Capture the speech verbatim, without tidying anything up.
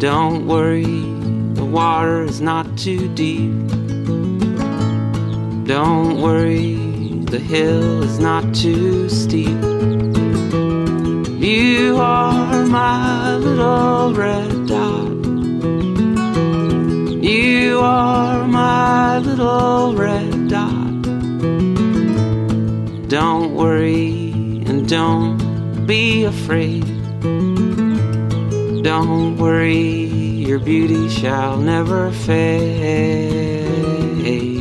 Don't worry, the water is not too deep. Don't worry, the hill is not too steep. You are my little red dot. You are my little red dot. Don't worry and don't be afraid. Don't worry, your beauty shall never fade.